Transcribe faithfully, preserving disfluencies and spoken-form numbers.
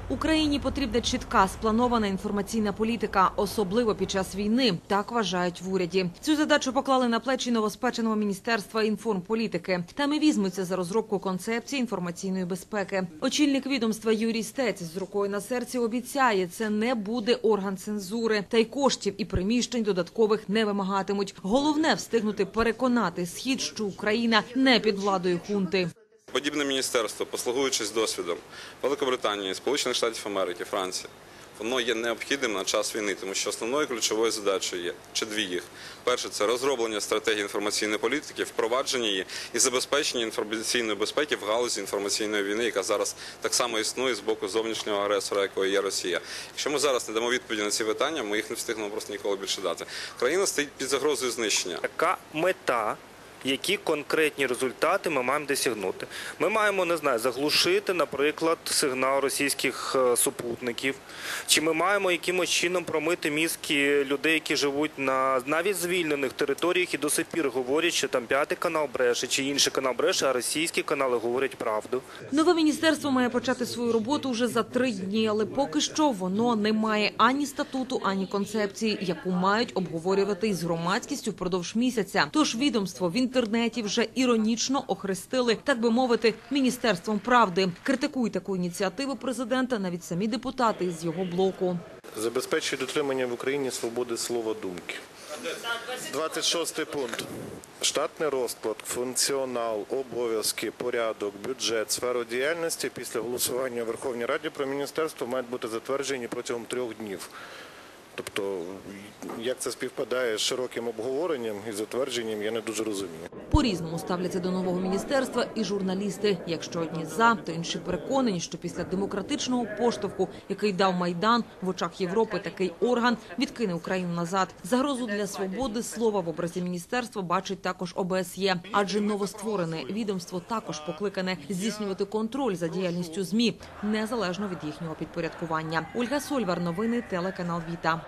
Україні потрібна чітка, спланована інформаційна політика, особливо під час війни, так вважають в уряді. Цю задачу поклали на плечі новоспеченого Міністерства інформполітики. Там і візьмуться за розробку концепції інформаційної безпеки. Очільник відомства Юрій Стець з рукою на серці обіцяє, це не буде орган цензури. Та й коштів і приміщень додаткових не вимагатимуть. Головне – встигнути переконати Схід, що Україна не під владою хунти. Подібне міністерство, послугуючись досвідом Великобританії, Сполучених Штатів Америки, Франції, воно є необхідним на час війни, тому що основною ключовою задачею є, чи дві їх. Перше – це розроблення стратегії інформаційної політики, впровадження її і забезпечення інформаційної безпеки в галузі інформаційної війни, яка зараз так само існує з боку зовнішнього агресора, якою є Росія. Якщо ми зараз не дамо відповіді на ці питання, ми їх не встигнемо просто ніколи більше дати. Країна стоїть під загрозою знищення. Яка мета? Які конкретні результати ми маємо досягнути? Ми маємо, не знаю, заглушити, наприклад, сигнал російських супутників, чи ми маємо якимось чином промити мізки людей, які живуть на навіть звільнених територіях і до сих пір говорять, що там п'ятий канал бреше, чи інший канал бреше, а російські канали говорять правду. Нове міністерство має почати свою роботу вже за три дні, але поки що воно не має ані статуту, ані концепції, яку мають обговорювати із громадськістю впродовж місяця. Тож відомство в інтернеті вже іронічно охрестили, так би мовити, Міністерством правди. Критикують таку ініціативу президента навіть самі депутати з його блоку. Забезпечує дотримання в Україні свободи слова думки. двадцять шостий пункт. Штатний розклад, функціонал, обов'язки, порядок, бюджет, сферу діяльності після голосування у Верховній Раді про міністерство мають бути затверджені протягом трьох днів. Тобто, як це співпадає з широким обговоренням і затвердженням, я не дуже розумію. По-різному ставляться до нового міністерства і журналісти. Якщо одні за, то інші переконані, що після демократичного поштовху, який дав Майдан, в очах Європи такий орган відкине Україну назад. Загрозу для свободи слова в образі міністерства бачить також О Б С Є. Адже новостворене відомство також покликане здійснювати контроль за діяльністю ЗМІ, незалежно від їхнього підпорядкування. Ольга Сольвар, новини, телеканал Віта.